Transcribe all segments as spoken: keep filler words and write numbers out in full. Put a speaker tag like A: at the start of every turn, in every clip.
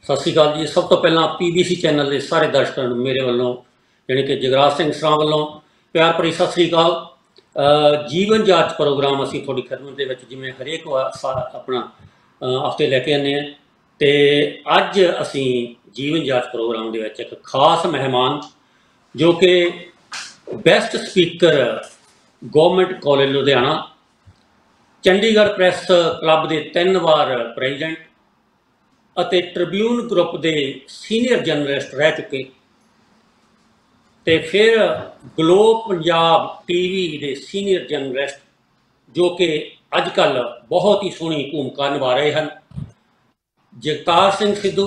A: सत श्री अकाल जी। सब तो पहला पी बी सी चैनल के सारे दर्शकों को मेरे वालों यानी कि जगराज सिंह सरां वालों प्यार भरी सत श्री अकाल। जीवन जांच प्रोग्राम असी थोड़ी खिदमत के जिमें हरेक अपना हफ्ते लैके आने हैं। तो अज असी जीवन जांच प्रोग्राम के एक खास मेहमान जो कि best speaker government college Ludhiana, Chandigarh press club के तीन बार प्रेजिडेंट ਅਤੇ ट्रिब्यून ग्रुप के सीनियर जर्नलिस्ट रह चुके, तो फिर ग्लोब पंजाब टीवी के सीनियर जर्नलिस्ट जो कि अजकल बहुत ही सोहनी भूमिका निभा रहे हैं, जगतार सिंह सिद्धू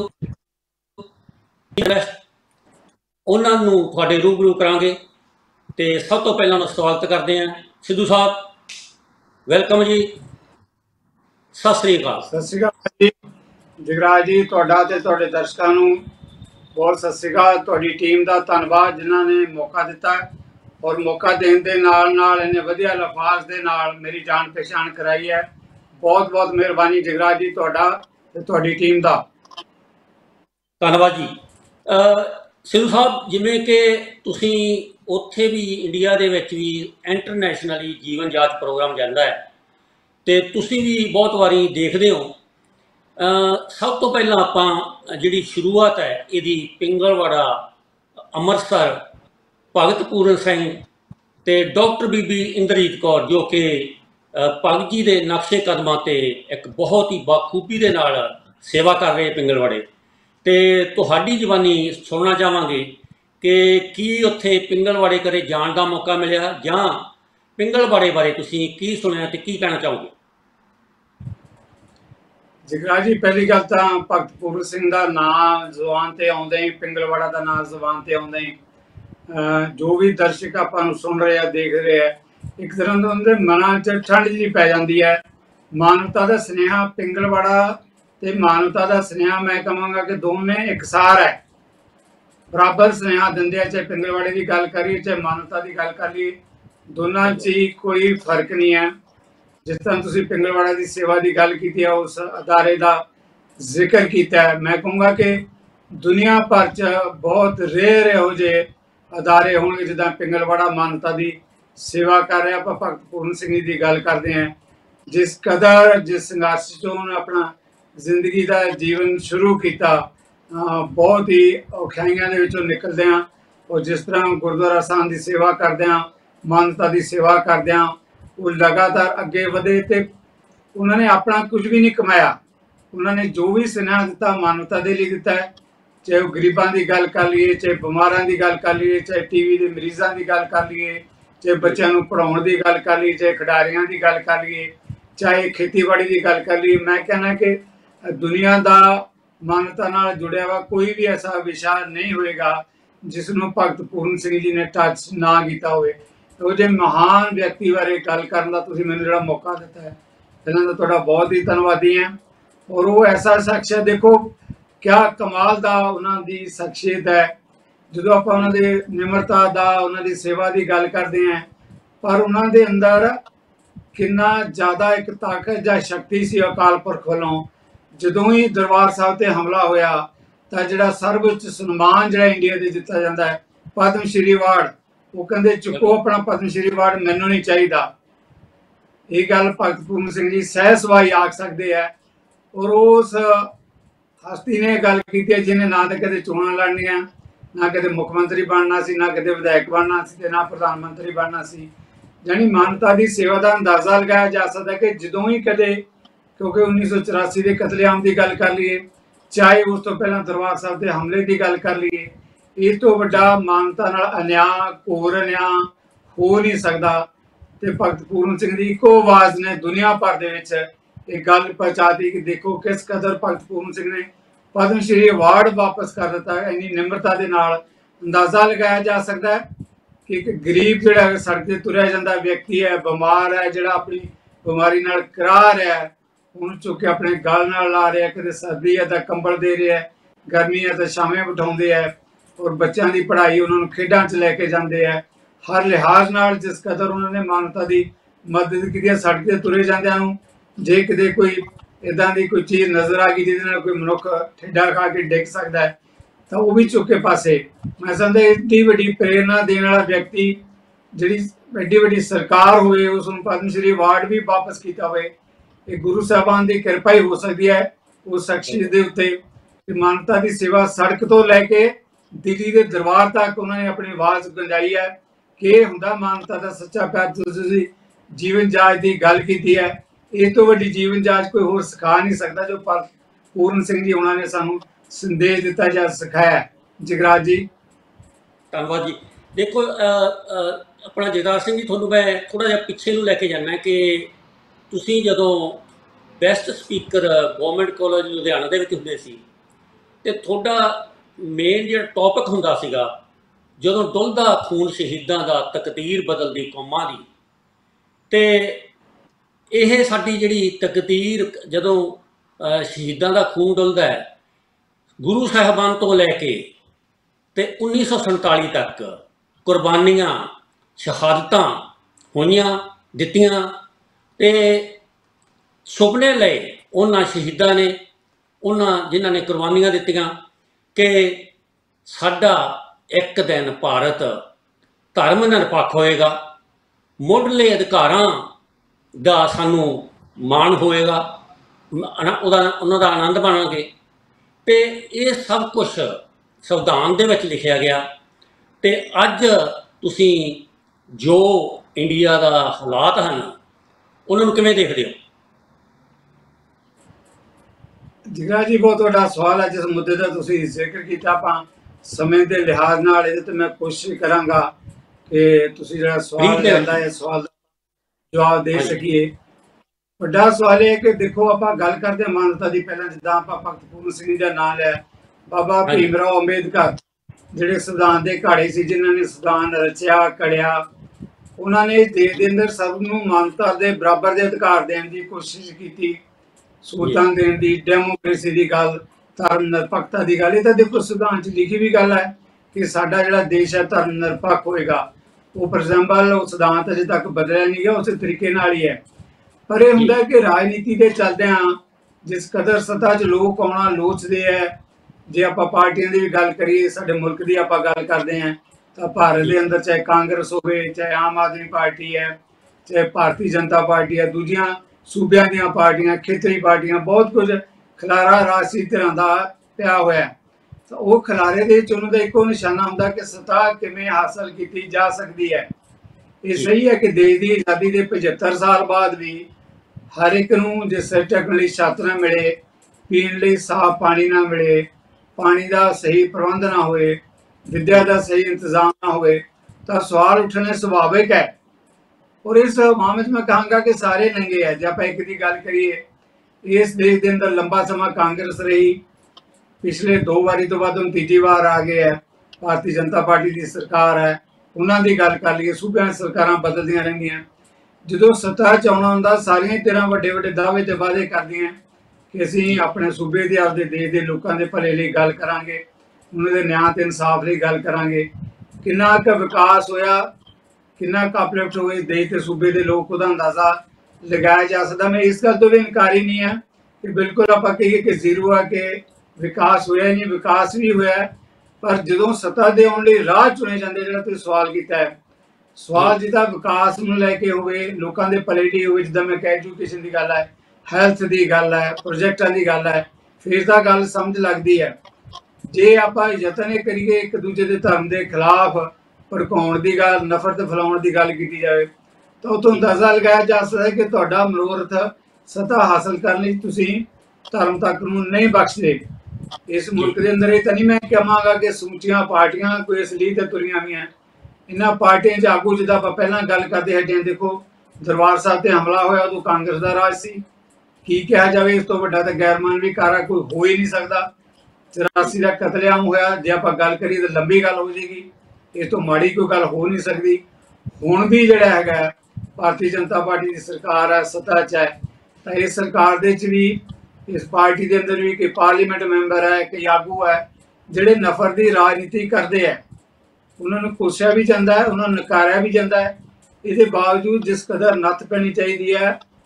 A: उन्होंने थोड़े रूबरू करांगे। तो सब तो पहला मैं स्वागत करते हैं सिद्धू साहब, वेलकम जी, सत श्री अकाल।
B: सत श्री अकाल जी जगराज जी, तुहाडा ते तुहाडे दर्शकों को बहुत सत श्री अकाल। तुहाडी टीम का धन्यवाद जिन्होंने मौका दिता और मौका देने के नाल नाल इन्ने वधिया लफाज दे नाल मेरी जान पहचान कराई है। बहुत बहुत मेहरबानी जगराज जी तुहाडा ते तुहाडी टीम का
A: धन्यवाद जी। सिद्धू साहब, जिमें कि तुसी उत्थे भी इंडिया दे विच भी इंटरनैशनली जीवन जांच प्रोग्राम जाता है, तो तुसी भी बहुत बारी देखते हो। Uh, सब तो पहला आप जी शुरुआत है यदी पिंगलवाड़ा अमृतसर भगत पूरन सिंह ते डॉक्टर बीबी इंद्रजीत कौर जो कि भगत जी के नक्शे कदमां ते एक बहुत ही बाखूबी के नाल सेवा कर रहे पिंगलवाड़े, तो तुहाडी जवानी सुनना चाहांगे कि की उत्थे पिंगलवाड़े कदे जाण का मौका मिलिया जां पिंगलवाड़े बारे तुसीं की सुनिया ते की कहना चाहोगे?
B: जगराज जी, पहली गल तो भगत पूरन सिंह का नाम जबान से आउंदे ही, पिंगलवाड़ा का नाम जबान से आउंदे ही जो भी दर्शक आपां सुन रहे हैं देख रहे हैं, एक तरह के उनके मनां च ठंड जी पै जाती है। मानवता का स्नेहा पिंगलवाड़ा ते मानवता का स्नेहा मैं कहांगा कि दोनों एकसार है, बराबर स्नेहा दिंदे हैं। चाहे पिंगलवाड़े की गल करिए चाहे मानवता की गल करिए, दोनों च ही कोई फर्क नहीं है। जिस तरह तुसी पिंगलवाड़ा की सेवा की गल की है, उस अदारे का जिक्र किया है, मैं कहूँगा कि दुनिया भर च बहुत रेयर इहो जिहे अदारे होंगे जिदा पिंगलवाड़ा मानवता की सेवा कर रहे। आप भगत पूरन सिंह की गल करते हैं, जिस कदर जिस संघर्ष चो उन्होंने अपना जिंदगी का जीवन शुरू किया, बहुत ही औखियाइयां दे विचों निकलदे हैं, और जिस तरह गुरुद्वारा साहब की सेवा करदे हैं, मानवता की सेवा करदे हैं, वो लगातार अगे बढ़े। तो उन्होंने अपना कुछ भी नहीं कमाया, उन्होंने जो भी स्नेहा दिता मानवता के लिए दिता है। चाहे वो गरीबों की गल कर लीए, चाहे बीमारों की गल कर लीए, चाहे टीवी के मरीजों की गल कर लीए, चाहे बच्चों को पढ़ाने की गल कर लीए, चाहे खिडारियों की गल कर लीए, चाहे खेतीबाड़ी की गल कर लीए। मैं कहना कि दुनिया का मानवता नाल जुड़िया हुआ कोई भी ऐसा विषय नहीं होएगा जिसनों भगत पूरन सिंह जी ने टच ना किया होवे। तो जो महान व्यक्ति बारे गल करने का तुसीं मैनूं जिहड़ा मौका दिता है, पहलां तां तुहाडा बहुत ही धन्नवादी है। और वो ऐसा शख्स है, देखो क्या कमाल दा उन्हां दी शख्सियत है। जो आप उन्होंने निमरता दा उन्होंने सेवा की गल करते हैं, पर उन्होंने अंदर कितना ज़्यादा एक ताकत या शक्ति सी अकाल पुरख वालों। जदों ही दरबार साहब ते हमला होया तो जिहड़ा सर्वोच्च सन्मान जिहड़ा इंडिया दे दिता जाता है पद्म श्री अवार्ड, वो कहते चुको अपना पद्म श्री अवार्ड, मैनू नहीं चाहिए। ये गल भगत पूरन सिंह जी सह सवाई आख सकते हैं। और उस हस्ती ने गल की जिन्हें ना तो कदे चोणां लड़नियां, ना कदे मुख्यमंत्री बनना सी, ना कदे विधायक बनना सी, ना प्रधानमंत्री बनना सी। यानी मानवता की सेवा का अंदाजा लगाया जा सकता है कि जदों ही कदे, क्योंकि उन्नीस सौ चौरासी के कतलेआम की गल कर लीए, चाहे उस तो पहला दरबार साहब के हमले की गल कर लीए, इस तो वड्डा मानवता नाल अन्याय घोर अन्याय हो नहीं सकता। तो भगत पूरन सिंह की इको आवाज़ ने दुनिया भर दे विच एक गल पहुँचा दी कि देखो किस कदर भगत पूरन सिंह ने पद्म श्री अवार्ड वापस कर दिता है। इन्नी निम्रता के नाल अंदाजा लगाया जा सकता है कि एक गरीब जिहड़ा सड़क ते तुरिया जांदा व्यक्ति है, बीमार है, जिहड़ा अपनी बीमारी नाल करा रहा है, उन्होंने चुक के अपने गल नाल ला रहा है, कदे सर्दी है तो कंबल दे रहा है, गर्मी है तो छावें बिठाउंदे है, और बच्चों की पढ़ाई उन्होंने खेडां च लैके जाते हैं। हर लिहाज नाल जिस कदर उन्होंने मानवता की मदद की, सड़क ते तुरे जांदियां नूं जे किते कोई इदां दी कोई चीज़ नज़र आ गई जिहदे नाल कोई मनुख ठेडा खा के डिग सकदा है तो वो भी चुक के पासे। मैं समझदा एड्डी वड्डी प्रेरणा देने वाला व्यक्ति जिहड़ी एड्डी वड्डी सरकार होए उसनूं पद्म श्री अवार्ड भी वापस कीता होए, ये गुरु साहबान की कृपा ही हो सकती है उस शख्सियत के उत्ते कि मानवता की सेवा सड़क तो लैके दिल्ली के दरबार तक उन्होंने अपनी आवाज़ गंजाई है कि ये हुंदा मानवता का सच्चा प्यार। तुसीं जीवन जाच की गल की है, इस तो वड्डी जीवन जाच कोई होर सिखा नहीं सकता जो पर पूर्ण सिंह जी उन्होंने सानू संदेश दिता या सिखाया। जगराज जी
A: धन्यवाद जी। देखो अ, अ, अपना जगराज सिंह जी थोड़ा मैं थोड़ा जिहा पिछे नूं लैके जाना कि तुसीं जदों best speaker government college Ludhiana दे विच हुंदे सी ते थोड़ा मेन जिहड़ा टॉपिक हुंदा सीगा जदों डुलदा खून शहीदां दा तकदीर बदलदी कौमां दी, ते ਇਹ ਸਾਡੀ ਜਿਹੜੀ ਤਕਦੀਰ ਜਦੋਂ ਅ, ਸ਼ਹੀਦਾਂ ਦਾ ਖੂਨ ਡੁੱਲਦਾ ਹੈ ਗੁਰੂ ਸਾਹਿਬਾਨ ਤੋਂ ਲੈ ਕੇ ਤੇ ਉੱਨੀ ਸੌ ਸੰਤਾਲੀ ਤੱਕ ਕੁਰਬਾਨੀਆਂ ਸ਼ਹਾਦਤਾਂ ਹੋਈਆਂ ਦਿੱਤੀਆਂ ਤੇ ਸੁਪਨੇ ਲਏ ਉਹਨਾਂ ਸ਼ਹੀਦਾਂ ਨੇ, ਉਹਨਾਂ ਜਿਨ੍ਹਾਂ ਨੇ ਕੁਰਬਾਨੀਆਂ ਦਿੱਤੀਆਂ ਕਿ ਸਾਡਾ ਇੱਕ ਦਿਨ ਭਾਰਤ ਧਰਮ ਨਿਰਪੱਖ ਹੋਏਗਾ, ਮੁੱਢਲੇ ਅਧਿਕਾਰਾਂ ਦਾ ਸਾਨੂੰ ਮਾਣ ਹੋਏਗਾ, ਅਨਾ- ਉਹਦਾ ਉਹਨਾਂ ਦਾ ਆਨੰਦ ਮਾਣਾਂਗੇ। ਤੇ ਇਹ ਸਭ ਕੁਝ ਸੰਵਿਧਾਨ ਦੇ ਵਿੱਚ ਲਿਖਿਆ ਗਿਆ। ਤੇ ਅੱਜ ਤੁਸੀਂ ਜੋ ਇੰਡੀਆ ਦਾ ਹਾਲਾਤ ਹਨ ਉਹਨਾਂ ਨੂੰ ਕਿਵੇਂ ਦੇਖਦੇ ਹੋ?
B: जगराज जी बहुत बड़ा सवाल है जिस मुद्दे का तुसीं जिक्र किया। आपां समय के लिहाज नाल इहदे ते मैं कोशिश करांगा कि तुसीं जिहड़ा सवाल
A: Brief
B: लिआंदा है सवाल दा जवाब दे
A: ਹਾਂਜੀ।
B: सकीए। ਵੱਡਾ ਸਵਾਲ ਇਹ ਹੈ ਕਿ ਦੇਖੋ ਆਪਾਂ ਗੱਲ ਕਰਦੇ ਹਾਂ ਮਾਨਵਤਾ ਦੀ, ਪਹਿਲਾਂ ਜਿੱਦਾਂ ਆਪਾਂ ਭਗਤ ਪੂਰਨ ਸਿੰਘ ਜੀ ਦਾ ਨਾਮ ਲਿਆ, ਬਾਬਾ
A: ਹਾਂਜੀ।
B: ਭੀਮ ਰਾਓ ਅੰਬੇਦਕਰ ਜਿਹੜੇ ਸੰਵਿਧਾਨ ਦੇ ਘਾੜੇ ਸੀ ਜਿਨ੍ਹਾਂ ਨੇ ਸੰਵਿਧਾਨ ਰਚਿਆ ਕੜਿਆ, ਉਹਨਾਂ ਨੇ ਇਸ ਦੇਸ਼ ਦੇ ਅੰਦਰ ਸਭ ਨੂੰ ਮਾਨਵਤਾ ਦੇ ਬਰਾਬਰ ਦੇ ਅਧਿਕਾਰ ਦੇਣ ਦੀ ਕੋਸ਼ਿਸ਼ ਕੀਤੀ, ਸਹੂਲਤਾਂ ਦੇਣ ਦੀ, ਡੈਮੋਕ੍ਰੇਸੀ ਦੀ ਗੱਲ, ਧਰਮ ਨਿਰਪੱਖਤਾ ਦੀ ਗੱਲ। ਇਹ ਤਾਂ ਦੇਖੋ ਸੰਵਿਧਾਨ 'ਚ ਲਿਖੀ ਵੀ ਗੱਲ ਹੈ ਕਿ ਸਾਡਾ ਜਿਹੜਾ ਦੇਸ਼ ਹੈ ਧਰਮ ਨਿਰਪੱਖ ਹੋਏਗਾ। ਉਹ ਪ੍ਰੈਜ਼ੈਂਬਲ ਉਹ ਸਿਧਾਂਤ ਅਜੇ ਤੱਕ ਬਦਲਿਆ ਨਹੀਂ ਗਿਆ, ਉਸੇ ਤਰੀਕੇ ਨਾਲ ਹੀ ਹੈ। ਪਰ ਇਹ ਹੁੰਦਾ ਕਿ ਰਾਜਨੀਤੀ ਦੇ ਚੱਲਦਿਆਂ ਜਿਸ ਕਦਰ ਸੱਤਾ 'ਚ ਲੋਕ ਆਉਣਾ ਲੋਚਦੇ ਹੈ, ਜੇ ਆਪਾਂ ਪਾਰਟੀਆਂ ਦੀ ਵੀ ਗੱਲ ਕਰੀਏ, ਸਾਡੇ ਮੁਲਕ ਦੀ ਆਪਾਂ ਗੱਲ ਕਰਦੇ ਹਾਂ ਤਾਂ ਭਾਰਤ ਦੇ ਅੰਦਰ ਚਾਹੇ ਕਾਂਗਰਸ ਹੋਵੇ, ਚਾਹੇ ਆਮ ਆਦਮੀ ਪਾਰਟੀ ਹੈ, ਚਾਹੇ ਭਾਰਤੀ ਜਨਤਾ ਪਾਰਟੀ ਹੈ, ਦੂਜੀਆਂ ਸੂਬਿਆਂ ਦੀਆਂ ਪਾਰਟੀਆਂ, ਖੇਤਰੀ ਪਾਰਟੀਆਂ, ਬਹੁਤ ਕੁਝ ਖਿਲਾਰਾ ਰਾਜਸੀ ਧਿਰਾਂ ਦਾ ਪਿਆ ਹੋਇਆ। ਤਾਂ ਉਹ ਖਿਲਾਰੇ ਦੇ ਵਿੱਚ ਉਹਨਾਂ ਦਾ ਇੱਕੋ ਨਿਸ਼ਾਨਾ ਹੁੰਦਾ ਕਿ ਸੱਤਾ ਕਿਵੇਂ ਹਾਸਲ ਕੀਤੀ ਜਾ ਸਕਦੀ ਹੈ। ਇਹ ਸਹੀ ਹੈ ਕਿ ਦੇਸ਼ ਦੀ ਆਜ਼ਾਦੀ ਦੇ ਪਝੱਤਰ ਸਾਲ ਬਾਅਦ ਵੀ ਹਰ ਇੱਕ ਨੂੰ ਜੇ ਸਿਰ ਢੱਕਣ ਲਈ ਛੱਤ ਨਾ ਮਿਲੇ, ਪੀਣ ਲਈ ਸਾਫ਼ ਪਾਣੀ ਨਾ ਮਿਲੇ, ਪਾਣੀ ਦਾ ਸਹੀ ਪ੍ਰਬੰਧ ਨਾ ਹੋਏ, ਵਿੱਦਿਆ ਦਾ ਸਹੀ ਇੰਤਜ਼ਾਮ ਨਾ ਹੋਵੇ ਤਾਂ ਸਵਾਲ ਉੱਠਣੇ ਸੁਭਾਵਿਕ ਹੈ। ਔਰ ਇਸ ਮਾਮਲੇ 'ਚ ਮੈਂ ਕਹਾਂਗਾ ਕਿ ਸਾਰੇ ਨੰਗੇ ਹੈ। ਜੇ ਆਪਾਂ ਇੱਕ ਦੀ ਗੱਲ ਕਰੀਏ, ਇਸ ਦੇਸ਼ ਦੇ ਅੰਦਰ ਲੰਬਾ ਸਮਾਂ ਕਾਂਗਰਸ ਰਹੀ, ਪਿਛਲੇ ਦੋ ਵਾਰੀ ਤੋਂ ਬਾਅਦ ਹੁਣ ਤੀਜੀ ਵਾਰ ਆ ਗਏ ਹੈ ਭਾਰਤੀ ਜਨਤਾ ਪਾਰਟੀ ਦੀ ਸਰਕਾਰ ਹੈ। ਉਹਨਾਂ ਦੀ ਗੱਲ ਕਰ ਲਈਏ, ਸੂਬਿਆਂ ਸਰਕਾਰਾਂ ਬਦਲਦੀਆਂ ਰਹਿੰਦੀਆਂ, ਜਦੋਂ ਸੱਤਾ 'ਚ ਆਉਣਾ ਹੁੰਦਾ ਸਾਰੀਆਂ ਤਰ੍ਹਾਂ ਵੱਡੇ ਵੱਡੇ ਦਾਅਵੇ ਤੇ ਵਾਅਦੇ ਕਰਦੀਆਂ ਕਿ ਅਸੀਂ ਆਪਣੇ ਸੂਬੇ ਦੇ ਆਪਦੇ ਦੇਸ਼ ਦੇ ਲੋਕਾਂ ਦੇ ਭਲੇ ਲਈ ਗੱਲ ਕਰਾਂਗੇ, ਉਹਨਾਂ ਦੇ ਨਿਆਂ ਤੇ ਇਨਸਾਫ ਲਈ ਗੱਲ ਕਰਾਂਗੇ। ਕਿੰਨਾ ਕੁ ਵਿਕਾਸ ਹੋਇਆ, ਕਿੰਨਾ ਕੁ ਅਪਲਿਫਟ ਹੋਏ ਦੇਸ਼ ਤੇ ਸੂਬੇ ਦੇ ਲੋਕ, ਉਹਦਾ ਅੰਦਾਜ਼ਾ ਲਗਾਇਆ ਜਾ ਸਕਦਾ। ਮੈਂ ਇਸ ਗੱਲ ਤੋਂ ਵੀ ਇਨਕਾਰੀ ਨਹੀਂ ਹਾਂ ਕਿ ਬਿਲਕੁਲ ਆਪਾਂ ਕਹੀਏ ਕਿ ਜ਼ੀਰੋ ਆ ਕਿ ਵਿਕਾਸ ਹੋਇਆ ਨਹੀਂ, ਵਿਕਾਸ ਵੀ ਹੋਇਆ। ਪਰ ਜਦੋਂ ਸੱਤਾ ਦੇ ਆਉਣ ਲਈ ਰਾਹ ਚੁਣੇ ਜਾਂਦੇ, ਜਿਹੜਾ ਤੁਸੀਂ ਸਵਾਲ ਕੀਤਾ ਹੈ, ਸਵਾਲ ਜਿੱਦਾਂ ਵਿਕਾਸ ਨੂੰ ਲੈ ਕੇ ਹੋਵੇ, ਲੋਕਾਂ ਦੇ ਭਲੇ ਲਈ ਹੋਵੇ, ਜਿੱਦਾਂ ਮੈਂ ਕਹਿ ਐਜੂਕੇਸ਼ਨ ਦੀ ਗੱਲ ਹੈ, ਹੈਲਥ ਦੀ ਗੱਲ ਹੈ, ਪ੍ਰੋਜੈਕਟਾਂ ਦੀ ਗੱਲ ਹੈ, ਫਿਰ ਤਾਂ ਗੱਲ ਸਮਝ ਲੱਗਦੀ ਹੈ। ਜੇ ਆਪਾਂ ਯਤਨ ਇਹ ਕਰੀਏ ਇੱਕ ਦੂਜੇ ਦੇ ਧਰਮ ਦੇ ਖਿਲਾਫ ਭੜਕਾਉਣ ਦੀ ਗੱਲ, ਨਫ਼ਰਤ ਫੈਲਾਉਣ ਦੀ ਗੱਲ ਕੀਤੀ ਜਾਵੇ ਤਾਂ ਉਹ ਤੋਂ ਅੰਦਾਜ਼ਾ ਲਗਾਇਆ ਜਾ ਸਕਦਾ ਹੈ ਕਿ ਤੁਹਾਡਾ ਮਨੋਰਥ ਸੱਤਾ ਹਾਸਲ ਕਰਨ ਲਈ ਤੁਸੀਂ ਧਰਮ ਤੱਕ ਨੂੰ ਨਹੀਂ ਬਖਸ਼ਦੇ। ਇਸ ਮੁਲਕ ਦੇ ਅੰਦਰ ਇਹ ਤਾਂ ਨਹੀਂ ਮੈਂ ਕਹਾਂਗਾ ਕਿ ਸਮੁੱਚੀਆਂ ਪਾਰਟੀਆਂ ਕੋਈ ਇਸ ਲਈ ਤੇ ਤੁਰੀਆਂ ਹੋਈਆਂ। ਇਹਨਾਂ ਪਾਰਟੀਆਂ 'ਚ ਆਗੂ ਜਿੱਦਾਂ ਆਪਾਂ ਪਹਿਲਾਂ ਗੱਲ ਕਰਦੇ ਹਟੇ ਹਾਂ, ਦੇਖੋ ਦਰਬਾਰ ਸਾਹਿਬ ਤੇ ਹਮਲਾ ਹੋਇਆ ਉਦੋਂ ਕਾਂਗਰਸ ਦਾ ਰਾਜ ਸੀ। ਕੀ ਕਿਹਾ ਜਾਵੇ, ਇਸ ਤੋਂ ਵੱਡਾ ਤਾਂ ਗੈਰਮਾਨਵੀ ਕਾਰਾ ਕੋਈ ਹੋ ਹੀ ਨਹੀਂ ਸਕਦਾ। ਚੁਰਾਸੀ ਦਾ ਕਤਲੇਆਮ ਹੋਇਆ, ਜੇ ਆਪਾਂ ਗੱਲ ਕਰੀਏ ਤਾਂ ਲੰਬੀ ਗੱਲ ਹੋ ਜਾਏਗੀ, ਇਸ ਤੋਂ ਮਾੜੀ ਕੋਈ ਗੱਲ ਹੋ ਨਹੀਂ ਸਕਦੀ। ਹੁਣ ਵੀ ਜਿਹੜਾ ਹੈਗਾ ਭਾਰਤੀ ਜਨਤਾ ਪਾਰਟੀ ਦੀ ਸਰਕਾਰ ਹੈ, ਸੱਤਾ 'ਚ ਹੈ, ਤਾਂ ਇਸ ਸਰਕਾਰ ਦੇ 'ਚ ਵੀ ਇਸ ਪਾਰਟੀ ਦੇ ਅੰਦਰ ਵੀ ਕਿ ਪਾਰਲੀਮੈਂਟ ਮੈਂਬਰ ਹੈ, ਕਿ ਆਗੂ ਹੈ ਜਿਹੜੇ ਨਫ਼ਰਤ ਦੀ ਰਾਜਨੀਤੀ ਕਰਦੇ ਹੈ। ਉਹਨਾਂ ਨੂੰ ਕੋਸ਼ਿਆ ਵੀ ਜਾਂਦਾ ਹੈ, ਉਹਨਾਂ ਨੂੰ ਨਕਾਰਿਆ ਵੀ ਜਾਂਦਾ ਹੈ। ਇਹਦੇ ਬਾਵਜੂਦ ਜਿਸ ਕਦਰ ਨੱਥ ਪੈਣੀ ਚਾਹੀਦੀ ਹੈ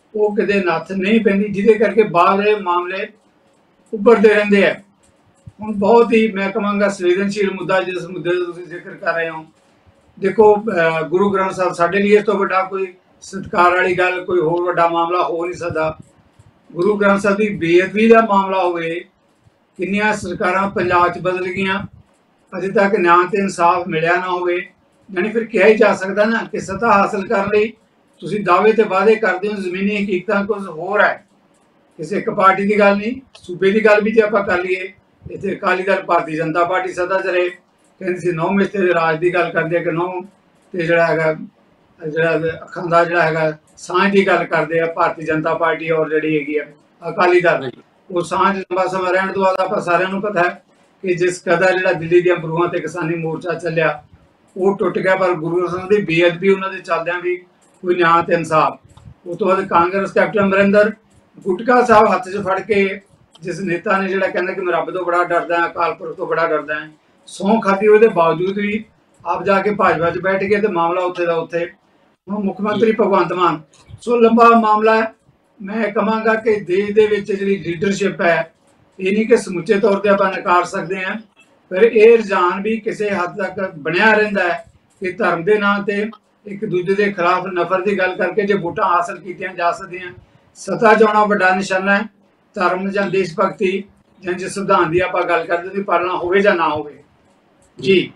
B: ਉਹ ਕਿਤੇ ਨੱਥ ਨਹੀਂ ਪੈਂਦੀ, ਜਿਹਦੇ ਕਰਕੇ ਬਾਹਰਲੇ ਮਾਮਲੇ ਉੱਭਰਦੇ ਰਹਿੰਦੇ ਆ। ਹੁਣ ਬਹੁਤ ਹੀ ਮੈਂ ਕਹਾਂਗਾ ਸੰਵੇਦਨਸ਼ੀਲ ਮੁੱਦਾ ਜਿਸ ਮੁੱਦੇ ਦਾ ਤੁਸੀਂ ਜ਼ਿਕਰ ਕਰ ਰਹੇ ਹੋ, ਦੇਖੋ ਅਹ ਗੁਰੂ ਗ੍ਰੰਥ ਸਾਹਿਬ ਸਾਡੇ ਲਈ ਇਸ ਤੋਂ ਵੱਡਾ ਕੋਈ ਸਤਿਕਾਰ ਵਾਲੀ ਗੱਲ ਕੋਈ ਹੋਰ ਵੱਡਾ ਮਾਮਲਾ ਹੋ ਨਹੀਂ ਸਕਦਾ। ਗੁਰੂ ਗ੍ਰੰਥ ਸਾਹਿਬ ਦੀ ਬੇਅਦਬੀ ਦਾ ਮਾਮਲਾ ਹੋਵੇ, ਕਿੰਨੀਆਂ ਸਰਕਾਰਾਂ ਪੰਜਾਬ 'ਚ ਬਦਲ ਗਈਆਂ, ਅਜੇ ਤੱਕ ਨਿਆਂ ਤੇ ਇਨਸਾਫ ਮਿਲਿਆ ਨਾ ਹੋਵੇ, ਯਾਨੀ ਫਿਰ ਕਿਹਾ ਹੀ ਜਾ ਸਕਦਾ ਨਾ ਕਿ ਸੱਤਾ ਹਾਸਲ ਕਰਨ ਲਈ ਤੁਸੀਂ ਦਾਅਵੇ ਤੇ ਵਾਅਦੇ ਕਰਦੇ ਹੋ, ਜ਼ਮੀਨੀ ਹਕੀਕਤਾਂ ਕੁਝ ਹੋਰ ਹੈ। ਕਿਸੇ ਇੱਕ ਪਾਰਟੀ ਦੀ ਗੱਲ ਨਹੀਂ, ਸੂਬੇ ਦੀ ਗੱਲ ਵੀ ਜੇ ਆਪਾਂ ਕਰ ਲਈਏ, ਇੱਥੇ ਅਕਾਲੀ ਦਲ ਭਾਰਤੀ ਜਨਤਾ ਪਾਰਟੀ ਸੱਤਾ 'ਚ ਰਹੇ, ਕਹਿੰਦੇ ਸੀ ਨੌ ਮਿਸਤੇ ਦੇ ਰਾਜ ਦੀ ਗੱਲ ਕਰਦੇ ਆ ਕਿ ਨੌ ਤੇ ਜਿਹੜਾ ਹੈਗਾ ਜਿਹੜਾ ਅੱਖਾਂ ਦਾ ਜਿਹੜਾ ਹੈਗਾ ਸਾਂਝ ਦੀ ਗੱਲ ਕਰਦੇ ਆ ਭਾਰਤੀ ਜਨਤਾ ਪਾਰਟੀ ਔਰ ਜਿਹੜੀ ਹੈਗੀ ਆ ਅਕਾਲੀ ਦਲ। ਉਹ ਸਾਂਝ ਲੰਬਾ ਸਮਾਂ ਰਹਿਣ ਤੋਂ ਬਾਅਦ ਆਪਾਂ ਸਾਰਿਆਂ ਨੂੰ ਪਤਾ ਹੈ ਕਿ ਜਿਸ ਕਦਰ ਜਿਹੜਾ ਦਿੱਲੀ ਦੀਆਂ ਬਰੂਹਾਂ ਤੇ ਕਿਸਾਨੀ ਮੋਰਚਾ ਚੱਲਿਆ ਉਹ ਟੁੱਟ ਗਿਆ, ਪਰ ਗੁਰੂ ਸਾਹਿਬ ਦੀ ਬੇਅਦਬੀ ਉਹਨਾਂ ਦੇ ਚੱਲਦਿਆਂ ਵੀ ਕੋਈ ਨਿਆਂ ਤੇ ਇਨਸਾਫ। ਉਸ ਤੋਂ ਬਾਅਦ ਕਾਂਗਰਸ ਕੈਪਟਨ ਅਮਰਿੰਦਰ ਗੁਟਕਾ ਸਾਹਿਬ ਹੱਥ 'ਚ ਫੜ ਕੇ, ਜਿਸ ਨੇਤਾ ਨੇ ਜਿਹੜਾ ਕਹਿੰਦਾ ਕਿ ਮੈਂ ਰੱਬ ਤੋਂ ਬੜਾ ਡਰਦਾ ਹਾਂ, ਅਕਾਲ ਪੁਰਖ ਤੋਂ ਬੜਾ ਡਰਦਾ ਹਾਂ, ਸਹੁੰ ਖਾਧੀ ਉਹਦੇ ਬਾਵਜੂਦ ਵੀ ਆਪ ਜਾ ਕੇ ਭਾਜਪਾ 'ਚ ਬੈਠ ਗਏ ਤੇ ਮਾਮਲਾ ਉੱਥੇ ਦਾ ਉੱਥੇ। ਹੁਣ ਮੁੱਖ ਮੰਤਰੀ ਭਗਵੰਤ ਮਾਨ, ਸੋ ਲੰਬਾ ਮਾਮਲਾ ਹੈ। ਮੈਂ ਕਹਾਂਗਾ ਕਿ ਦੇਸ਼ ਦੇ ਵਿੱਚ ਜਿਹੜੀ ਲੀਡਰਸ਼ਿਪ ਹੈ, ਇਹ ਨਹੀਂ ਕਿ ਸਮੁੱਚੇ ਤੌਰ ਤੇ ਆਪਾਂ ਨਕਾਰ ਸਕਦੇ ਹਾਂ, ਪਰ ਇਹ ਰੁਝਾਨ ਵੀ ਕਿਸੇ ਹੱਦ ਤੱਕ ਬਣਿਆ ਰਹਿੰਦਾ ਹੈ ਕਿ ਧਰਮ ਦੇ ਨਾਂ ਤੇ ਇੱਕ ਦੂਜੇ ਦੇ ਖਿਲਾਫ ਨਫ਼ਰਤ ਦੀ ਗੱਲ ਕਰਕੇ ਜੇ ਵੋਟਾਂ ਹਾਸਲ ਕੀਤੀਆਂ ਜਾ ਸਕਦੀਆਂ, ਸੱਤਾ 'ਚ ਆਉਣਾ ਵੱਡਾ ਨਿਸ਼ਾਨਾ ਹੈ। ਧਰਮ ਜਾਂ ਦੇਸ਼ ਭਗਤੀ ਜਾਂ ਜਿਸ ਸੰਵਿਧਾਨ ਦੀ ਆਪਾਂ ਗੱਲ ਕਰਦੇ ਉਹਦੀ ਪਾਲਣਾ ਹੋਵੇ ਜਾਂ ਨਾ ਹੋਵੇ। ਜੀ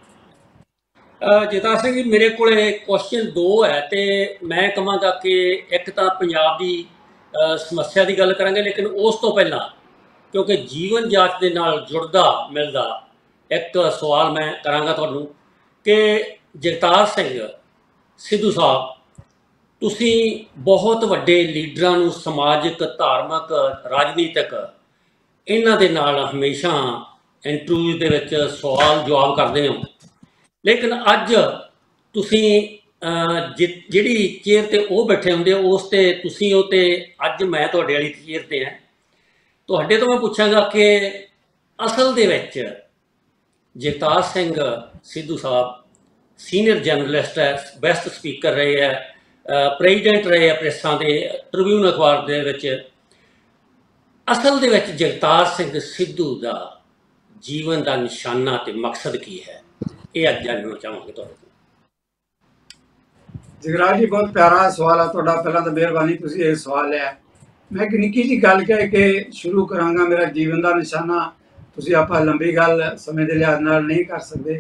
A: ਜਗਤਾਰ ਸਿੰਘ ਜੀ, ਮੇਰੇ ਕੋਲ ਕੁਐਸਚਨ ਦੋ ਹੈ ਤੇ ਮੈਂ ਕਹਾਂਗਾ ਕਿ ਇੱਕ ਤਾਂ ਪੰਜਾਬ ਦੀ ਸਮੱਸਿਆ ਦੀ ਗੱਲ ਕਰਾਂਗੇ, ਲੇਕਿਨ ਉਸ ਤੋਂ ਪਹਿਲਾਂ ਕਿਉਂਕਿ ਜੀਵਨ ਜਾਂਚ ਦੇ ਨਾਲ ਜੁੜਦਾ ਮਿਲਦਾ ਇੱਕ ਸਵਾਲ ਮੈਂ ਕਰਾਂਗਾ ਤੁਹਾਨੂੰ ਕਿ ਜਗਤਾਰ ਸਿੰਘ ਸਿੱਧੂ ਸਾਹਿਬ, ਤੁਸੀਂ ਬਹੁਤ ਵੱਡੇ ਲੀਡਰਾਂ ਨੂੰ ਸਮਾਜਿਕ, ਧਾਰਮਿਕ, ਰਾਜਨੀਤਿਕ ਇਹਨਾਂ ਦੇ ਨਾਲ ਹਮੇਸ਼ਾ ਇੰਟਰਵਿਊ ਦੇ ਵਿੱਚ ਸਵਾਲ ਜਵਾਬ ਕਰਦੇ ਹੋ, ਲੇਕਿਨ ਅੱਜ ਤੁਸੀਂ ਜਿਹੜੀ ਚੇਅਰ ਤੇ ਉਹ ਬੈਠੇ ਹੁੰਦੇ ਹੋ ਉਸ ਤੇ ਤੁਸੀਂ ਉਹ ਤੇ ਅੱਜ ਮੈਂ ਤੁਹਾਡੇ ਵਾਲੀ ਚੇਅਰ ਤੇ ਹਾਂ। ਤੁਹਾਡੇ ਤੋਂ ਮੈਂ ਪੁੱਛਾਂਗਾ ਕਿ ਅਸਲ ਦੇ ਵਿੱਚ ਜਗਤਾਰ ਸਿੰਘ ਸਿੱਧੂ ਸਾਹਿਬ ਸੀਨੀਅਰ ਜਰਨਲਿਸਟ ਹੈ, ਬੈਸਟ ਸਪੀਕਰ ਰਹੇ ਹੈ, ਪ੍ਰੈਜ਼ੀਡੈਂਟ ਰਹੇ ਆ ਪ੍ਰੈਸਾਂ ਦੇ, ਟ੍ਰਿਬਿਊਨ ਅਖਬਾਰ ਦੇ ਵਿੱਚ। ਅਸਲ ਦੇ ਵਿੱਚ ਜਗਤਾਰ ਸਿੰਘ ਸਿੱਧੂ ਦਾ ਜੀਵਨ ਦਾ ਨਿਸ਼ਾਨਾ ਤੇ ਮਕਸਦ ਕੀ ਹੈ, ਇਹ ਅੱਜ ਜਾਣਨਾ ਚਾਹਾਂਗੇ ਤੁਹਾਡੇ ਤੋਂ।
B: ਜਗਰਾਜ ਜੀ, ਬਹੁਤ ਪਿਆਰਾ ਸਵਾਲ ਹੈ ਤੁਹਾਡਾ। ਪਹਿਲਾਂ ਤਾਂ ਮਿਹਰਬਾਨੀ ਤੁਸੀਂ ਇਹ ਸਵਾਲ ਲਿਆ। ਮੈਂ ਇੱਕ ਨਿੱਕੀ ਜਿਹੀ ਗੱਲ ਕਹਿ ਕੇ ਸ਼ੁਰੂ ਕਰਾਂਗਾ। ਮੇਰਾ ਜੀਵਨ ਦਾ ਨਿਸ਼ਾਨਾ, ਤੁਸੀਂ ਆਪਾਂ ਲੰਬੀ ਗੱਲ ਸਮੇਂ ਦੇ ਲਿਹਾਜ਼ ਨਾਲ ਨਹੀਂ ਕਰ ਸਕਦੇ।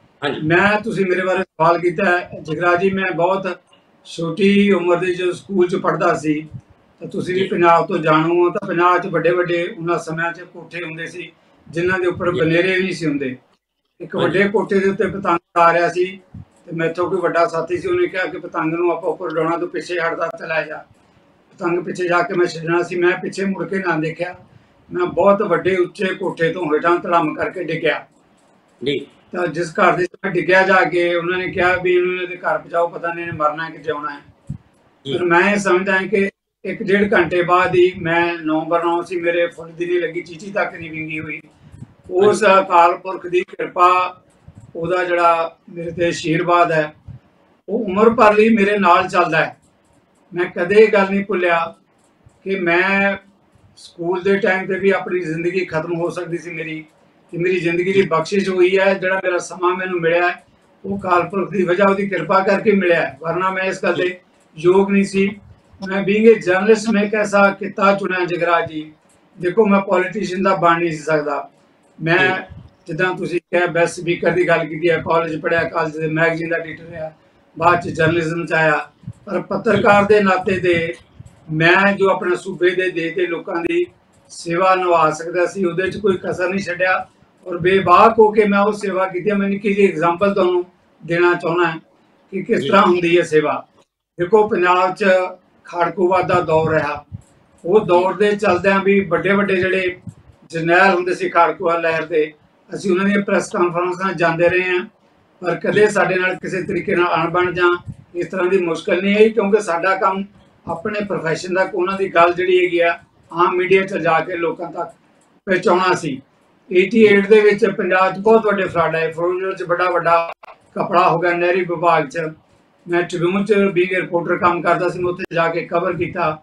B: ਮੈਂ ਤੁਸੀਂ ਮੇਰੇ ਬਾਰੇ ਸਵਾਲ ਕੀਤਾ ਹੈ ਜਗਰਾਜ ਜੀ, ਮੈਂ ਬਹੁਤ ਛੋਟੀ ਉਮਰ ਦੇ ਜਦੋਂ ਸਕੂਲ 'ਚ ਪੜ੍ਹਦਾ ਸੀ ਤਾਂ ਤੁਸੀਂ ਵੀ ਪੰਜਾਬ ਤੋਂ ਜਾਣੂ ਹੋ, ਤਾਂ ਪੰਜਾਬ 'ਚ ਵੱਡੇ ਵੱਡੇ ਉਹਨਾਂ ਸਮਿਆਂ 'ਚ ਕੋਠੇ ਹੁੰਦੇ ਸੀ ਜਿਨ੍ਹਾਂ ਦੇ ਉੱਪਰ ਬਨੇਰੇ ਵੀ ਨਹੀਂ ਸੀ ਹੁੰਦੇ। ਇੱਕ ਵੱਡੇ ਕੋਠੇ ਦੇ ਉੱਤੇ ਪਤੰਗ ਆ ਰਿਹਾ ਸੀ ਤੇ ਮੈਥੋਂ ਕੋਈ ਵੱਡਾ ਸਾਥੀ ਸੀ, ਉਹਨੇ ਕਿਹਾ ਕਿ ਪਤੰਗ ਨੂੰ ਆਪਾਂ ਉੱਪਰ ਉਡਾਉਣਾ, ਤੋਂ ਪਿੱਛੇ ਹਟਦਾ ਚਲਾ ਜਾ। ਪਤੰਗ ਪਿੱਛੇ ਜਾ ਕੇ ਮੈਂ ਛੱਡਣਾ ਸੀ, ਮੈਂ ਪਿੱਛੇ ਮੁੜ ਕੇ ਨਾ ਦੇਖਿਆ, ਮੈਂ ਬਹੁਤ ਵੱਡੇ ਉੱਚੇ ਕੋਠੇ ਤੋਂ ਹੇਠਾਂ ਧੜਮ ਕਰਕੇ ਡਿੱਗਿਆ ਜੀ। ਤਾਂ ਜਿਸ ਘਰ ਦੇ ਵਿੱਚ ਡਿੱਗਿਆ ਜਾ ਕੇ ਉਹਨਾਂ ਨੇ ਕਿਹਾ ਵੀ ਇਹਨੂੰ ਇਹਦੇ ਘਰ ਪਹੁੰਚਾਓ, ਪਤਾ ਨਹੀਂ ਇਹਨੇ ਮਰਨਾ ਕਿ ਜਿਉਣਾ ਹੈ। ਪਰ ਮੈਂ ਇਹ ਸਮਝਦਾ ਹਾਂ ਕਿ ਇੱਕ ਡੇਢ ਘੰਟੇ ਬਾਅਦ ਹੀ ਮੈਂ ਨਵੰਬਰ ਨੌਂ ਸੀ, ਮੇਰੇ ਫੁੱਲ ਦੀ ਨਹੀਂ ਲੱਗੀ, ਚੀਚੀ ਤੱਕ ਨਹੀਂ ਵਿੰਗੀ ਹੋਈ। ਉਸ ਅਕਾਲ ਪੁਰਖ ਦੀ ਕਿਰਪਾ, ਉਹਦਾ ਜਿਹੜਾ ਮੇਰੇ ਤੇ ਆਸ਼ੀਰਵਾਦ ਹੈ, ਉਹ ਉਮਰ ਭਰ ਲਈ ਮੇਰੇ ਨਾਲ ਚੱਲਦਾ ਹੈ। ਮੈਂ ਕਦੇ ਇਹ ਗੱਲ ਨਹੀਂ ਭੁੱਲਿਆ ਕਿ ਮੈਂ ਸਕੂਲ ਦੇ ਟਾਈਮ ਤੇ ਵੀ ਆਪਣੀ ਜ਼ਿੰਦਗੀ ਖਤਮ ਹੋ ਸਕਦੀ ਸੀ ਮੇਰੀ, ਕਿ ਮੇਰੀ ਜ਼ਿੰਦਗੀ ਦੀ ਬਖਸ਼ਿਸ਼ ਹੋਈ ਹੈ। ਜਿਹੜਾ ਮੇਰਾ ਸਮਾਂ ਮੈਨੂੰ ਮਿਲਿਆ ਹੈ ਉਹ ਅਕਾਲ ਪੁਰਖ ਦੀ ਵਜ੍ਹਾ, ਉਹਦੀ ਕਿਰਪਾ ਕਰਕੇ ਮਿਲਿਆ ਹੈ, ਵਰਨਾ ਮੈਂ ਇਸ ਗੱਲ ਦੇ ਯੋਗ ਨਹੀਂ ਸੀ। ਮੈਂ ਬੀਇੰਗ ਏ ਜਰਨਲਿਸਟ ਮੈਂ ਇੱਕ ਐਸਾ ਕਿੱਤਾ ਚੁਣਿਆ ਜਗਰਾਜ ਜੀ, ਦੇਖੋ ਮੈਂ ਪੋਲੀਟੀਸ਼ੀਅਨ ਦਾ ਬਣ ਨਹੀਂ ਸੀ ਸਕਦਾ। ਮੈਂ ਜਿੱਦਾਂ ਤੁਸੀਂ ਕਿਹਾ ਬੈਸਟ ਸਪੀਕਰ ਦੀ ਗੱਲ ਕੀਤੀ ਹੈ, ਕਾਲਜ ਪੜ੍ਹਿਆ, ਕਾਲਜ ਦੇ ਮੈਗਜ਼ੀਨ ਦਾ ਐਡੀਟਰ ਰਿਹਾ, ਬਾਅਦ 'ਚ ਜਰਨਲਿਜ਼ਮ 'ਚ ਆਇਆ, ਪਰ ਪੱਤਰਕਾਰ ਦੇ ਨਾਤੇ ਦੇ ਮੈਂ ਜੋ ਆਪਣੇ ਸੂਬੇ ਦੇ ਦੇਸ਼ ਦੇ ਲੋਕਾਂ ਦੀ ਸੇਵਾ ਨਿਭਾ ਸਕਦਾ ਸੀ, ਉਹਦੇ 'ਚ ਕੋਈ ਕਸਰ ਨਹੀਂ ਛੱਡਿਆ ਔਰ ਬੇਬਾਕ ਹੋ ਕੇ ਮੈਂ ਉਹ ਸੇਵਾ ਕੀਤੀ। ਮੈਂ ਨਿੱਕੀ ਜਿਹੀ ਐਗਜ਼ਾਮਪਲ ਤੁਹਾਨੂੰ ਦੇਣਾ ਚਾਹੁੰਦਾ ਕਿ ਕਿਸ ਤਰ੍ਹਾਂ ਹੁੰਦੀ ਹੈ ਸੇਵਾ। ਦੇਖੋ ਪੰਜਾਬ 'ਚ ਖਾੜਕੂਵਾਦ ਦਾ ਦੌਰ ਰਿਹਾ, ਉਹ ਦੌਰ ਦੇ ਚੱਲਦਿਆਂ ਵੀ ਵੱਡੇ ਵੱਡੇ ਜਿਹੜੇ ਜਰਨੈਲ ਹੁੰਦੇ ਸੀ ਖਾੜਕੂਵਾਦ ਲਹਿਰ ਦੇ, ਅਸੀਂ ਉਹਨਾਂ ਦੀਆਂ ਪ੍ਰੈਸ ਕਾਨਫਰੰਸਾਂ ਜਾਂਦੇ ਰਹੇ ਹਾਂ, ਪਰ ਕਦੇ ਸਾਡੇ ਨਾਲ ਕਿਸੇ ਤਰੀਕੇ ਨਾਲ ਅਣਬਣ ਜਾਂ ਇਸ ਤਰ੍ਹਾਂ ਦੀ ਮੁਸ਼ਕਲ ਨਹੀਂ ਆਈ, ਕਿਉਂਕਿ ਸਾਡਾ ਕੰਮ ਆਪਣੇ ਪ੍ਰੋਫੈਸ਼ਨ ਦਾ ਉਹਨਾਂ ਦੀ ਗੱਲ ਜਿਹੜੀ ਹੈਗੀ ਆ ਆਮ ਮੀਡੀਆ 'ਚ ਜਾ ਕੇ ਲੋਕਾਂ ਤੱਕ ਪਹੁੰਚਾਉਣਾ ਸੀ। ਅਠਾਸੀ ਦੇ ਵਿੱਚ ਪੰਜਾਬ 'ਚ ਬਹੁਤ ਵੱਡੇ ਫਲੱਡ ਆਏ, ਫਿਰੋਜ਼ਪੁਰ 'ਚ ਵੱਡਾ ਵੱਡਾ ਕਪੜਾ ਹੋ ਗਿਆ, ਨਹਿਰੀ ਵਿਭਾਗ 'ਚ। ਮੈਂ ਟ੍ਰਿਬਿਊਨ 'ਚ ਬੀਇੰਗ ਰਿਪੋਰਟਰ ਕੰਮ ਕਰਦਾ ਸੀ, ਮੈਂ ਉੱਥੇ ਜਾ ਕੇ ਕਵਰ ਕੀਤਾ।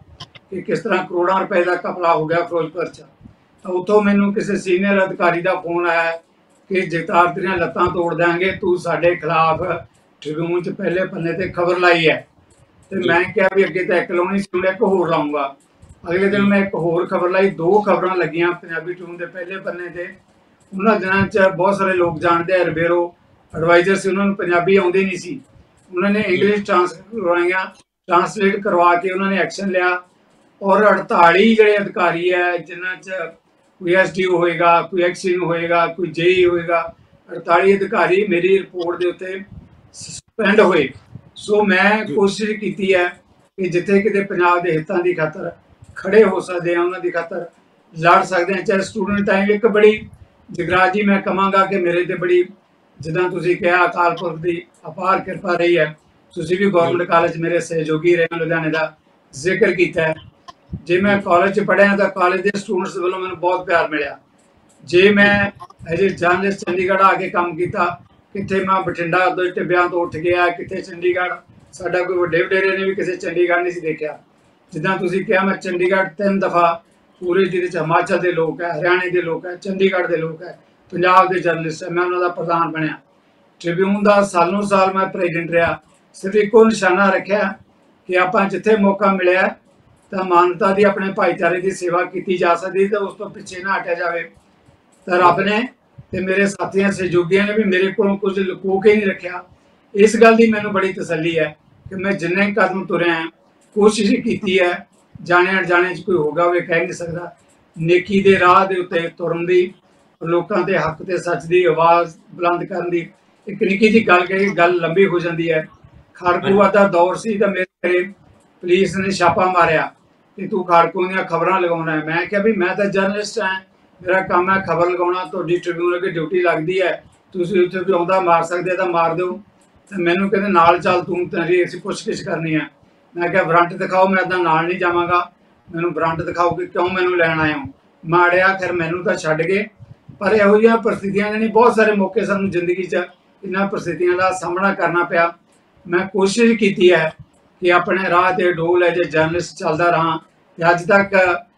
B: कि किस तरह करोड़ों रुपए का घपला हो गया फिरोजपुर च। तो उतों मैनू किसी सीनियर अधिकारी का फोन आया कि जगतार तेरियां लत्तां तोड़ देंगे, तू साडे खिलाफ ट्रिब्यून च पहले पन्ने ते खबर लाई है। तो मैं क्या भी अगे तो एक लाउनी सी, एक होर लाऊंगा। अगले दिन मैं एक होर खबर लाई, दो खबर लगियां पंजाबी ट्रिब्यून के पहले पन्ने ते। उन्होंने दिनों च बहुत सारे लोग जानते हैं, रिबेरो एडवाइजर से, उन्होंने पंजाबी आउंदी नहीं सी, उन्होंने इंग्लिश ट्रांसलेट करवाइया, ट्रांसलेट करवा के उन्होंने एक्शन लिया। और अड़ताली ਜਿਹੜੇ अधिकारी है जिन्हों च कोई एस डी ओ होएगा, कोई एक्सीन होएगा, कोई जेई होएगा, अड़ताली अधिकारी मेरी रिपोर्ट के उत्ते सस्पेंड होए। सो मैं कोशिश की है कि जिथे किते पंजाब के हितों की खातर खड़े हो सकते हैं, उन्होंने खातर लड़ सकते हैं, चाहे स्टूडेंट टाइम। एक बड़ी जगराज जी मैं कहांगा कि मेरे ते बड़ी जिदा तुसीं कहा अकाल पुरख की अपार कृपा रही है। तुसीं भी गौरमेंट कॉलेज मेरे सहयोगी रहे, लुधियाने का जिक्र किया है। जे मैं कॉलेज च पढ़िया तो कॉलेज के स्टूडेंट्स वालों मैंने बहुत प्यार मिला। जे मैं एज ए जर्नलिस्ट चंडीगढ़ आके काम किया, कितने मैं बठिंडा टिब्बियां तो उठ गया, कितने चंडीगढ़, साडा कोई वड्डे वडेरे ने भी किसी चंडीगढ़ नहीं सी देखा। जिदा तुसीं कहा मैं चंडीगढ़ तीन दफा पूरे जिले हिमाचल के लोग है, हरियाणे के लोग है, चंडीगढ़ के लोग है, पंजाब के जर्नलिस्ट है, मैं उन्होंने प्रधान बनया। ट्रिब्यून का सालों साल मैं प्रेजिडेंट रहा। सिर्फ एको निशाना रखा कि आप जिथे मौका मिले तो मानवता की अपने भाईचारे की सेवा की जा सकती, तो उस तो पिछे ना हटिया जाए। तो रब ने ते मेरे साथियों सहयोगियों ने भी मेरे को कुछ लुको के नहीं रखा। इस गल की मैनू बड़ी तसल्ली है कि मैं जिन्ने कदम तुरया है, कोशिश की है, जाने अनजाने कोई होगा वे कह नहीं सकता, नेकी के राह के उत्ते तुरन की, लोगों के हक ते सच की आवाज़ बुलंद करने की। एक निक्की जी गल कही गल लंबी हो जाती है। खाड़कूआ का दौर से तो मेरे घरे पुलिस ने छापा मारिया कि तू खाड़कू दी खबर लगाना है। मैं क्या भी मैं तो जर्नलिस्ट है, मेरा काम है खबर लगाना, तो ट्रिब्यून अगे ड्यूटी लगती है, तुम उत्थे कोई आउंदा मार सकते तो मार दो। तो मैनू कहते नाल चल, तू तेरी असीं पुछगिछ करनी है। मैं क्या वारंट दिखाओ, मैं इदा नाल नहीं जावांगा, मैनू वारंट दिखाओ कि क्यों मैनू लैन आए हो। मैं अड़िया, खैर मैनू तो छड्ड गए। पर इहो जिहियां परिस्थितियां ने बहुत सारे मौके सानू जिंदगी च इन्हां परिस्थितियां का सामना करना पिया। मैं कोशिश की है कि अपने राह ते डोल एज ए जर्नलिस्ट चलता रहा, अज तक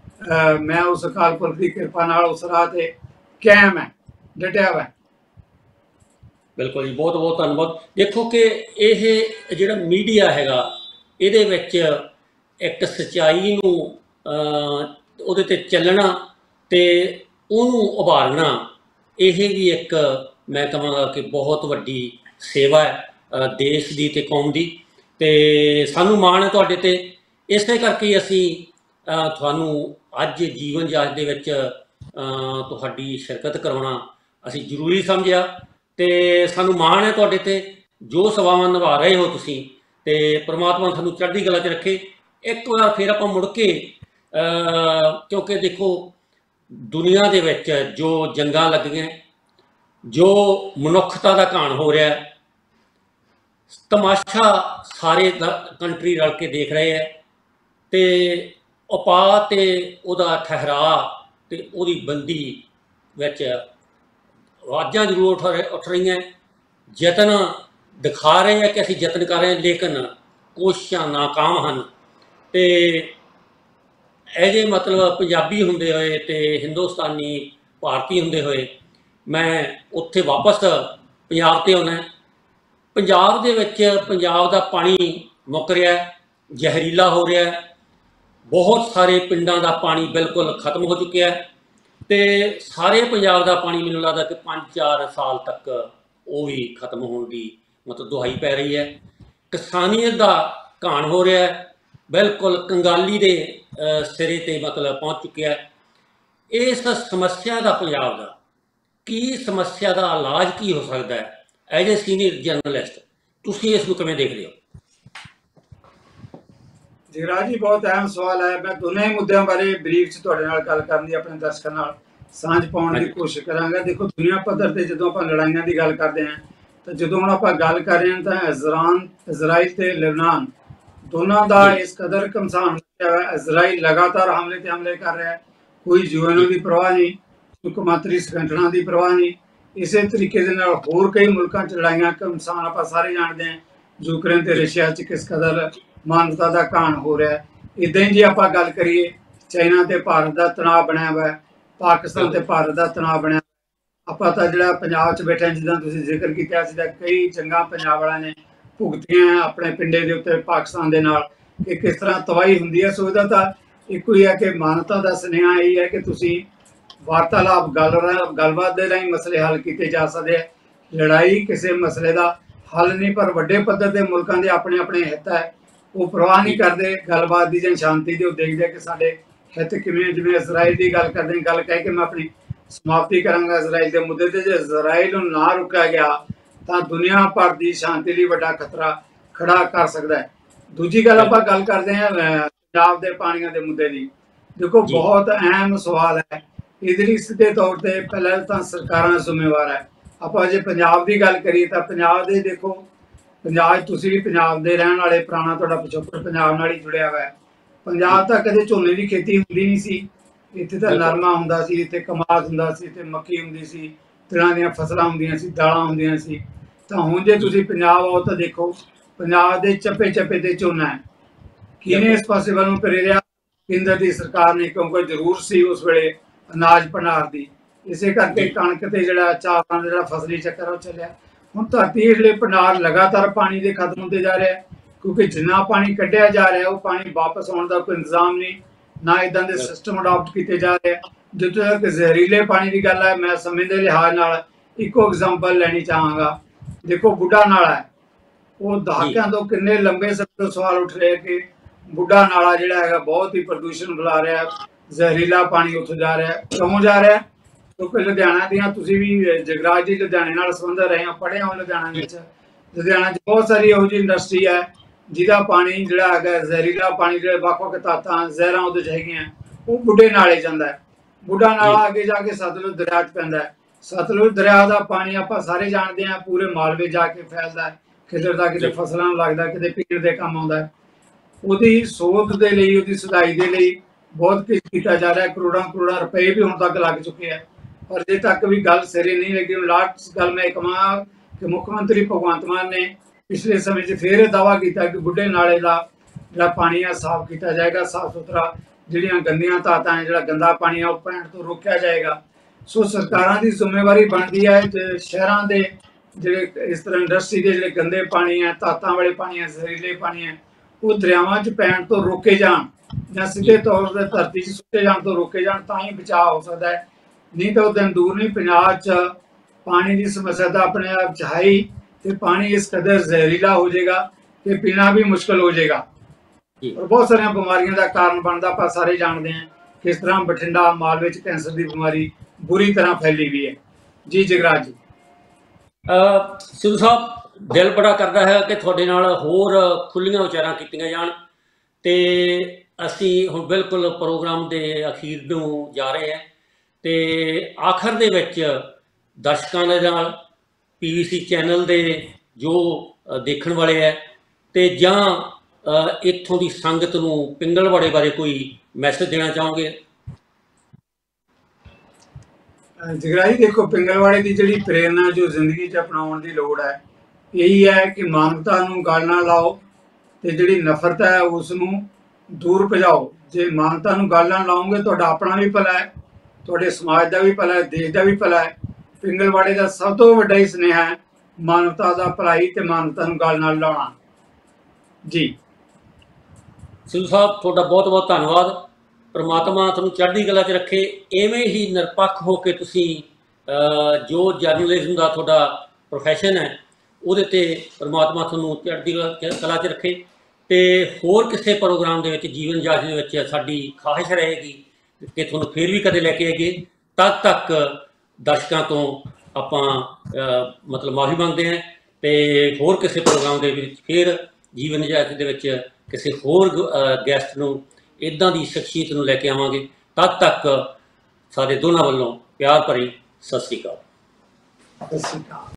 B: आ, मैं उस अकाल पुरख की कृपा नाल उस राह ते कायम है, डटिया हुआ।
A: बिल्कुल जी, बहुत बहुत धन्यवाद। देखो कि यह जिहड़ा मीडिया हैगा, इहदे विच एक सच्चाई नूं उहदे ते चलना ते उहनूं उभारना, यह भी एक मैं कहांगा कि बहुत वड्डी सेवा है देश की ते कौम की। ते सानूं माण है तुहाडे ते, इसे करके असीं तुहानूं अज जीवन जाच दे विच तुहाडी शिरकत करवाउणा असीं जरूरी समझिया। ते सानूं माण है तुहाडे ते, जो सेवावां निभा रहे हो तुसीं, ते परमात्मा सानूं चढ़दी कला च रखे। एक बार फिर आपां मुड़ के क्योंकि देखो दुनिया दे विच जो जंगां लगियां, जो मनुखता का घाण हो रहा है, तमाशा सारे कंट्री रल के देख रहे हैं। तो उपा ते उहदा ठहरा ते उहदी बंदी विच आवाज़ां जरूर उठ रहे उठ रही हैं, यतन दिखा रहे हैं कि असीं यतन कर रहे हैं, लेकिन कोशिशां नाकाम हैं। तो एजे मतलब पंजाबी हुंदे होए ते हिंदुस्तानी भारती हुंदे होए मैं उत्थे वापस पंजाब ते आउणा। पंजाब दे विच पंजाब दा पानी मुक रहा है, जहरीला हो रहा है, बहुत सारे पिंडां दा पानी बिल्कुल खत्म हो चुका है। तो सारे पंजाब दा पानी मैनूं लगदा कि पाँच चार साल तक वो भी खत्म होने की मतलब दुहाई पै रही है। किसानियत का घाण हो रहा है, बिल्कुल कंगाली दे सिरे ते मतलब पहुँच चुके है। इस समस्या का पंजाब का की समस्या का इलाज की हो सकता है? एज ए सीनियर जर्नलिस्ट तुसीं इस नूं किवें देख रहे हो?
B: जगराज जी, बहुत अहम सवाल है। मैं दोनों ही मुद्दों बारे ब्रीफ च तुहाडे नाल गल करन दी अपने दर्शकों नाल सांझ पाउण की कोशिश करांगा। देखो दुनिया पद्धर ते जदों आपां लड़ाइयां की गल करते हैं, तो जदों हुण आपां गल कर रहे हैं, तो इजरान इजराइल ते लेबनान दोनों का इस कदर घमसान है। इजराइल लगातार हमले ते हमले कर रहा है, कोई यूएनओ की परवाह नहीं, कोई कौमांतरी संगठनों की परवाह नहीं। इस तरीके दे नाल होर कई मुल्कों च लड़ाइयां घमसान आपां सारे जानते हैं। यूक्रेन ते रशिया च किस कदर मानवता का घाण हो रहा है। ਇਦਾਂ ਹੀ ਜੇ ਆਪਾਂ ਗੱਲ ਕਰੀਏ ਚਾਈਨਾ ਤੇ ਭਾਰਤ ਦਾ ਤਣਾਅ ਬਣਿਆ ਹੋਇਆ ਹੈ, ਪਾਕਿਸਤਾਨ ਤੇ ਭਾਰਤ ਦਾ ਤਣਾਅ ਬਣਿਆ। ਆਪਾਂ ਤਾਂ ਜਿਹੜਾ ਪੰਜਾਬ 'ਚ ਬੈਠੇ ਹਾਂ, ਜਿੱਦਾਂ ਤੁਸੀਂ ਜ਼ਿਕਰ ਕੀਤਾ ਸੀ, ਤਾਂ ਕਈ ਜੰਗਾਂ ਪੰਜਾਬ ਵਾਲਿਆਂ ਨੇ ਭੁਗਤੀਆਂ ਆਪਣੇ ਪਿੰਡੇ ਦੇ ਉੱਤੇ ਪਾਕਿਸਤਾਨ ਦੇ ਨਾਲ, ਕਿ ਕਿਸ ਤਰ੍ਹਾਂ ਤਬਾਹੀ ਹੁੰਦੀ ਹੈ। ਸੋ ਇਹਦਾ ਤਾਂ ਇੱਕੋ ਹੀ ਹੈ ਕਿ ਮਾਨਵਤਾ ਦਾ ਸੁਨੇਹਾ ਇਹ ਹੈ ਕਿ ਤੁਸੀਂ ਵਾਰਤਾਲਾਪ ਗੱਲ ਗੱਲਬਾਤ ਦੇ ਰਾਹੀਂ ਮਸਲੇ ਹੱਲ ਕੀਤੇ ਜਾ ਸਕਦੇ ਹੈ। ਲੜਾਈ ਕਿਸੇ ਮਸਲੇ ਦਾ ਹੱਲ ਨਹੀਂ, ਪਰ ਵੱਡੇ ਪੱਧਰ ਦੇ ਮੁਲਕਾਂ ਦੇ ਆਪਣੇ ਆਪਣੇ ਹਿੱਤ ਹੈ, ਉਹ ਪਰਵਾਹ ਨਹੀਂ ਕਰਦੇ ਗੱਲਬਾਤ ਦੀ ਜਾਂ ਸ਼ਾਂਤੀ ਦੀ। ਉਹ ਦੇਖਦੇ ਕਿ ਸਾਡੇ ਹਿੱਤ ਕਿਵੇਂ, ਜਿਵੇਂ ਇਜ਼ਰਾਈਲ ਦੀ ਗੱਲ ਕਰਦੇ ਗੱਲ ਕਹਿ ਕੇ ਮੈਂ ਆਪਣੀ ਸਮਾਪਤੀ ਕਰਾਂਗਾ ਇਜ਼ਰਾਈਲ ਦੇ ਮੁੱਦੇ ਤੇ। ਜੇ ਇਜ਼ਰਾਈਲ ਨੂੰ ਨਾ ਰੁਕਿਆ ਗਿਆ ਤਾਂ ਦੁਨੀਆ ਭਰ ਦੀ ਸ਼ਾਂਤੀ ਲਈ ਵੱਡਾ ਖਤਰਾ ਖੜਾ ਕਰ ਸਕਦਾ ਹੈ। ਦੂਜੀ ਗੱਲ ਆਪਾਂ ਗੱਲ ਕਰਦੇ ਹਾਂ ਪੰਜਾਬ ਦੇ ਪਾਣੀਆਂ ਦੇ ਮੁੱਦੇ ਦੀ। ਦੇਖੋ ਬਹੁਤ ਅਹਿਮ ਸਵਾਲ ਹੈ, ਇਹਦੇ ਲਈ ਸਿੱਧੇ ਤੌਰ ਤੇ ਪਹਿਲਾਂ ਤਾਂ ਸਰਕਾਰਾਂ ਜ਼ਿੰਮੇਵਾਰ ਹੈ। ਆਪਾਂ ਜੇ ਪੰਜਾਬ ਦੀ ਗੱਲ ਕਰੀਏ ਤਾਂ ਪੰਜਾਬ ਦੇ ਦੇਖੋ, ਪੰਜਾਬ ਤੁਸੀਂ ਵੀ ਪੰਜਾਬ ਦੇ ਰਹਿਣ ਵਾਲੇ, ਪੁਰਾਣਾ ਤੁਹਾਡਾ ਪਿਛੋਕੜ ਪੰਜਾਬ ਨਾਲ ਹੀ ਜੁੜਿਆ ਹੋਇਆ ਹੈ। ਪੰਜਾਬ ਤਾਂ ਕਦੇ ਝੋਨੇ ਦੀ ਖੇਤੀ ਹੁੰਦੀ ਨਹੀਂ ਸੀ, ਇੱਥੇ ਤਾਂ ਨਰਮਾ ਹੁੰਦਾ ਸੀ, ਇੱਥੇ ਕਮਾਦ ਹੁੰਦਾ ਸੀ, ਇੱਥੇ ਮੱਕੀ ਹੁੰਦੀ ਸੀ, ਤਿਲਾਂ ਦੀਆਂ ਫਸਲਾਂ ਹੁੰਦੀਆਂ ਸੀ, ਦਾਲਾਂ ਹੁੰਦੀਆਂ ਸੀ। ਤਾਂ ਹੁਣ ਜੇ ਤੁਸੀਂ ਪੰਜਾਬ ਆਓ ਤਾਂ ਦੇਖੋ ਪੰਜਾਬ ਦੇ ਚੱਪੇ ਚੱਪੇ ਤੇ ਝੋਨਾ ਹੈ। ਕਿਹਨੇ ਇਸ ਪਾਸੇ ਵੱਲ ਨੂੰ ਪ੍ਰੇਰਿਆ? ਕੇਂਦਰ ਦੀ ਸਰਕਾਰ ਨੇ, ਕਿਉਂਕਿ ਜ਼ਰੂਰ ਸੀ ਉਸ ਵੇਲੇ ਅਨਾਜ ਭੰਡਾਰ ਦੀ। ਇਸੇ ਕਰਕੇ ਕਣਕ ਤੇ ਜਿਹੜਾ ਚਾਵਲਾਂ ਦਾ ਜਿਹੜਾ ਫਸਲੀ ਚੱਕਰ ਉਹ ਚੱਲਿਆ। ਹੁਣ ਧਰਤੀ ਹੇਠਲੇ ਭੰਡਾਰ ਲਗਾਤਾਰ ਪਾਣੀ ਦੇ ਖਤਮ ਹੁੰਦੇ ਜਾ ਰਿਹਾ, ਕਿਉਂਕਿ ਜਿੰਨਾ ਪਾਣੀ ਕੱਢਿਆ ਜਾ ਰਿਹਾ ਉਹ ਪਾਣੀ ਵਾਪਸ ਆਉਣ ਦਾ ਕੋਈ ਇੰਤਜ਼ਾਮ ਨਹੀਂ, ਨਾ ਇਦਾਂ ਦੇ ਸਿਸਟਮ ਅਡਾਪਟ ਕੀਤੇ ਜਾ ਰਹੇ। ਜਿੱਥੇ ਤੱਕ ਜ਼ਹਿਰੀਲੇ ਪਾਣੀ ਦੀ ਗੱਲ ਹੈ, ਮੈਂ ਸਮੇਂ ਦੇ ਲਿਹਾਜ਼ ਨਾਲ ਇੱਕੋ ਐਗਜ਼ਾਮਪਲ ਲੈਣੀ ਚਾਹਾਂਗਾ। ਦੇਖੋ ਬੁੱਢਾ ਨਾਲਾ ਹੈ, ਉਹ ਦਹਾਕਿਆਂ ਤੋਂ ਕਿੰਨੇ ਲੰਬੇ ਸਮੇਂ ਤੋਂ ਸਵਾਲ ਉੱਠ ਰਹੇ ਕਿ ਬੁੱਢਾ ਨਾਲਾ ਜਿਹੜਾ ਹੈਗਾ ਬਹੁਤ ਹੀ ਪ੍ਰਦੂਸ਼ਣ ਫੈਲਾ ਰਿਹਾ, ਜ਼ਹਿਰੀਲਾ ਪਾਣੀ ਉੱਥੋਂ ਜਾ ਰਿਹਾ। ਕਿਉਂ ਜਾ ਰਿਹਾ? ਕਿਉਂਕਿ ਲੁਧਿਆਣਾ ਦੀਆਂ, ਤੁਸੀਂ ਵੀ ਜਗਰਾਜ ਜੀ ਲੁਧਿਆਣੇ ਨਾਲ ਸੰਬੰਧ ਰਹੇ ਹੋ, ਪੜ੍ਹੇ ਹੋ ਲੁਧਿਆਣਾ ਵਿੱਚ। ਲੁਧਿਆਣਾ 'ਚ ਬਹੁਤ ਸਾਰੀ ਇਹੋ ਜਿਹੀ ਇੰਡਸਟਰੀ ਹੈ ਜਿਹਦਾ ਪਾਣੀ ਜਿਹੜਾ ਹੈਗਾ ਜ਼ਹਿਰੀਲਾ ਪਾਣੀ, ਜਿਹੜੇ ਵੱਖ ਵੱਖ ਧਾਤਾਂ ਜ਼ਹਿਰਾਂ ਉਹਦੇ 'ਚ ਹੈਗੀਆਂ, ਉਹ ਬੁੱਢੇ ਨਾਲੇ ਜਾਂਦਾ ਹੈ। ਬੁੱਢਾ ਨਾਲਾ ਅੱਗੇ ਜਾ ਕੇ ਸਤਲੁਜ ਦਰਿਆ 'ਚ ਪੈਂਦਾ ਹੈ। ਸਤਲੁਜ ਦਰਿਆ ਦਾ ਪਾਣੀ ਆਪਾਂ ਸਾਰੇ ਜਾਣਦੇ ਹਾਂ ਪੂਰੇ ਮਾਲਵੇ ਜਾ ਕੇ ਫੈਲਦਾ ਹੈ, ਖਿੱਲਰਦਾ, ਕਿਤੇ ਫਸਲਾਂ ਨੂੰ ਲੱਗਦਾ, ਕਿਤੇ ਪੀਣ ਦੇ ਕੰਮ ਆਉਂਦਾ ਹੈ। ਉਹਦੀ ਸੋਧ ਦੇ ਲਈ, ਉਹਦੀ ਸੁਧਾਈ ਦੇ ਲਈ ਬਹੁਤ ਕੁਝ ਕੀਤਾ ਜਾ ਰਿਹਾ। ਕਰੋੜਾਂ ਕਰੋੜਾਂ ਰੁਪਏ ਵੀ ਹੁਣ ਤੱਕ ਲੱਗ ਚੁੱਕੇ ਆ, ਪਰ ਅਜੇ ਤੱਕ ਵੀ ਗੱਲ ਸਿਰੇ ਨਹੀਂ ਲੱਗੀ। ਲਾਸਟ ਗੱਲ ਮੈਂ ਕਹਾਂ ਕਿ ਮੁੱਖ ਮੰਤਰੀ ਭਗਵੰਤ ਮਾਨ ਨੇ ਪਿਛਲੇ ਸਮੇਂ 'ਚ ਫੇਰ ਇਹ ਦਾਅਵਾ ਕੀਤਾ ਕਿ ਬੁੱਢੇ ਨਾਲੇ ਦਾ ਜਿਹੜਾ ਪਾਣੀ ਆ ਸਾਫ਼ ਕੀਤਾ ਜਾਏਗਾ, ਸਾਫ਼ ਸੁਥਰਾ, ਜਿਹੜੀਆਂ ਗੰਦੀਆਂ ਧਾਤਾਂ ਹੈ, ਜਿਹੜਾ ਗੰਦਾ ਪਾਣੀ ਆ ਉਹ ਪੈਣ ਤੋਂ ਰੋਕਿਆ ਜਾਏਗਾ। ਸੋ ਸਰਕਾਰਾਂ ਦੀ ਜ਼ਿੰਮੇਵਾਰੀ ਬਣਦੀ ਹੈ ਕਿ ਸ਼ਹਿਰਾਂ ਦੇ ਜਿਹੜੇ ਇਸ ਤਰ੍ਹਾਂ ਇੰਡਸਟਰੀ ਦੇ ਜਿਹੜੇ ਗੰਦੇ ਪਾਣੀ ਹੈ, ਧਾਤਾਂ ਵਾਲੇ ਪਾਣੀ ਹੈ, ਜ਼ਹਿਰੀਲੇ ਪਾਣੀ ਹੈ, ਉਹ ਦਰਿਆਵਾਂ 'ਚ ਪੈਣ ਤੋਂ ਰੋਕੇ ਜਾਣ, ਜਾਂ ਸਿੱਧੇ ਤੌਰ 'ਤੇ ਧਰਤੀ 'ਚ ਸੁੱਟੇ ਜਾਣ ਤੋਂ ਰੋਕੇ ਜਾਣ, ਤਾਂ ਹੀ ਬਚਾਅ ਹੋ ਸਕਦਾ ਹੈ। ਨਹੀਂ ਤਾਂ ਉਹ ਦਿਨ ਦੂਰ ਨਹੀਂ, ਪੰਜਾਬ 'ਚ ਪਾਣੀ ਦੀ ਸਮੱਸਿਆ ਤਾਂ ਆਪਣੇ ਆਪ 'ਚ ਹੈ ਹੀ, ਤੇ ਪਾਣੀ ਇਸ ਕਦਰ ਜ਼ਹਿਰੀਲਾ ਹੋ ਜਾਏਗਾ ਕਿ ਪੀਣਾ ਵੀ ਮੁਸ਼ਕਲ ਹੋ ਜਾਏਗਾ, ਔਰ ਬਹੁਤ ਸਾਰੀਆਂ ਬਿਮਾਰੀਆਂ ਦਾ ਕਾਰਨ ਬਣਦਾ। ਆਪਾਂ ਸਾਰੇ ਜਾਣਦੇ ਹਾਂ ਕਿਸ ਤਰ੍ਹਾਂ ਬਠਿੰਡਾ, ਮਾਲਵੇ 'ਚ ਕੈਂਸਰ ਦੀ ਬਿਮਾਰੀ ਬੁਰੀ ਤਰ੍ਹਾਂ ਫੈਲੀ ਵੀ ਹੈ। ਜੀ ਜਗਰਾਜ ਜੀ।
A: ਸਿੱਧੂ ਸਾਹਿਬ, ਦਿਲ ਬੜਾ ਕਰਦਾ ਹੈ ਕਿ ਤੁਹਾਡੇ ਨਾਲ ਹੋਰ ਖੁੱਲ੍ਹੀਆਂ ਵਿਚਾਰਾਂ ਕੀਤੀਆਂ ਜਾਣ, ਤੇ ਅਸੀਂ ਹੁਣ ਬਿਲਕੁਲ ਪ੍ਰੋਗਰਾਮ ਦੇ ਅਖੀਰ ਨੂੰ ਜਾ ਰਹੇ ਹਾਂ, ਤੇ ਆਖਰ ਦੇ ਵਿੱਚ ਦਰਸ਼ਕਾਂ ਦੇ ਨਾਲ ਪੀ ਵੀ ਸੀ ਚੈਨਲ ਦੇ ਜੋ ਦੇਖਣ ਵਾਲੇ ਹੈ, ਤੇ ਜਾਂ ਇੱਥੋਂ ਦੀ ਸੰਗਤ ਨੂੰ ਪਿੰਗਲਵਾੜੇ ਬਾਰੇ ਕੋਈ ਮੈਸੇਜ ਦੇਣਾ ਚਾਹੋਗੇ?
B: ਜਗਰਾਈ, ਦੇਖੋ ਪਿੰਗਲਵਾੜੇ ਦੀ ਜਿਹੜੀ ਪ੍ਰੇਰਨਾ ਜੋ ਜ਼ਿੰਦਗੀ 'ਚ ਅਪਣਾਉਣ ਦੀ ਲੋੜ ਹੈ, ਇਹੀ ਹੈ ਕਿ ਮਾਨਵਤਾ ਨੂੰ ਗਲ ਨਾ ਲਾਓ ਤੇ ਜਿਹੜੀ ਨਫ਼ਰਤ ਹੈ ਉਸ ਨੂੰ ਦੂਰ ਭਜਾਓ। ਜੇ ਮਾਨਵਤਾ ਨੂੰ ਗਲ ਨਾ ਲਾਓਗੇ, ਤੁਹਾਡਾ ਆਪਣਾ ਵੀ ਭਲਾ ਹੈ, ਤੁਹਾਡੇ ਸਮਾਜ ਦਾ ਵੀ ਭਲਾ ਹੈ, ਦੇਸ਼ ਦਾ ਵੀ ਭਲਾ ਹੈ। ਪਿੰਗਲਵਾੜੇ ਦਾ ਸਭ ਤੋਂ ਵੱਡਾ ਹੀ ਸੁਨੇਹਾ ਹੈ ਮਾਨਵਤਾ ਦਾ ਭਲਾਈ ਤੇ ਮਾਨਵਤਾ ਨੂੰ ਗਲ ਨਾਲ ਲਾਉਣਾ। ਜੀ
A: ਸਿੱਧੂ ਸਾਹਿਬ, ਤੁਹਾਡਾ ਬਹੁਤ ਬਹੁਤ ਧੰਨਵਾਦ। ਪਰਮਾਤਮਾ ਤੁਹਾਨੂੰ ਚੜ੍ਹਦੀ ਕਲਾ 'ਚ ਰੱਖੇ। ਇਵੇਂ ਹੀ ਨਿਰਪੱਖ ਹੋ ਕੇ ਤੁਸੀਂ ਜੋ ਜਰਨਲਿਜ਼ਮ ਦਾ ਤੁਹਾਡਾ ਪ੍ਰੋਫੈਸ਼ਨ ਹੈ ਉਹਦੇ 'ਤੇ ਪਰਮਾਤਮਾ ਤੁਹਾਨੂੰ ਚੜ੍ਹਦੀ ਕਲਾ 'ਚ ਰੱਖੇ। ਤੇ ਹੋਰ ਕਿਸੇ ਪ੍ਰੋਗਰਾਮ ਦੇ ਵਿੱਚ, ਜੀਵਨ ਜਾਚ ਦੇ ਵਿੱਚ ਸਾਡੀ ਖਾਹਿਸ਼ ਰਹੇਗੀ ਕਿ ਤੁਹਾਨੂੰ ਫਿਰ ਵੀ ਕਦੇ ਲੈ ਕੇ ਆਈਏ। ਤਦ ਤੱਕ ਦਰਸ਼ਕਾਂ ਤੋਂ ਆਪਾਂ ਮਤਲਬ ਮਾਫੀ ਮੰਗਦੇ ਹਾਂ, ਤੇ ਹੋਰ ਕਿਸੇ ਪ੍ਰੋਗਰਾਮ ਦੇ ਵਿੱਚ ਫਿਰ ਜੀਵਨ ਜਾਚ ਦੇ ਵਿੱਚ ਕਿਸੇ ਹੋਰ ਗੈਸਟ ਨੂੰ, ਇੱਦਾਂ ਦੀ ਸ਼ਖਸੀਅਤ ਨੂੰ ਲੈ ਕੇ ਆਵਾਂਗੇ। ਤਦ ਤੱਕ ਸਾਡੇ ਦੋਨਾਂ ਵੱਲੋਂ ਪਿਆਰ ਭਰੀ ਸਤਿ ਸ਼੍ਰੀ ਅਕਾਲ।
B: ਸਤਿ ਸ਼੍ਰੀ ਅਕਾਲ।